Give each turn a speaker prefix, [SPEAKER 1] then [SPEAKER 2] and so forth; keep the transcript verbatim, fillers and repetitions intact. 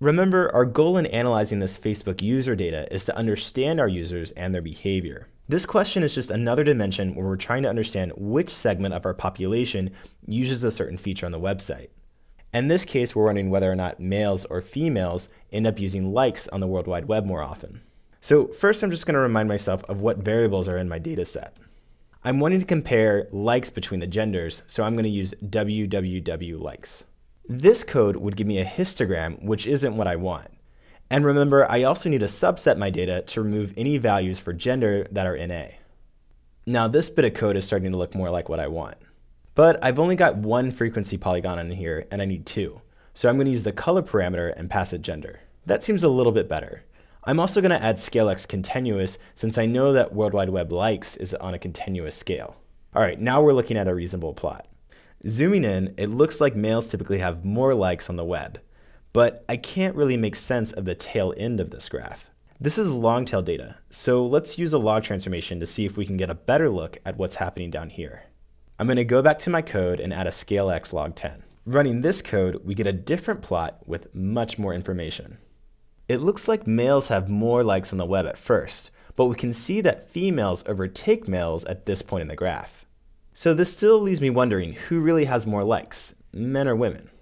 [SPEAKER 1] Remember, our goal in analyzing this Facebook user data is to understand our users and their behavior. This question is just another dimension where we're trying to understand which segment of our population uses a certain feature on the website. In this case, we're wondering whether or not males or females end up using likes on the World Wide Web more often. So first, I'm just going to remind myself of what variables are in my data set. I'm wanting to compare likes between the genders, so I'm going to use www likes. This code would give me a histogram, which isn't what I want. And remember, I also need to subset my data to remove any values for gender that are N A. Now this bit of code is starting to look more like what I want. But I've only got one frequency polygon in here, and I need two. So I'm going to use the color parameter and pass it gender. That seems a little bit better. I'm also going to add ScaleX continuous, since I know that World Wide Web likes is on a continuous scale. All right, now we're looking at a reasonable plot. Zooming in, it looks like males typically have more likes on the web, but I can't really make sense of the tail end of this graph. This is long tail data, so let's use a log transformation to see if we can get a better look at what's happening down here. I'm going to go back to my code and add a ScaleX log ten. Running this code, we get a different plot with much more information. It looks like males have more likes on the web at first, but we can see that females overtake males at this point in the graph. So this still leaves me wondering who really has more likes, men or women.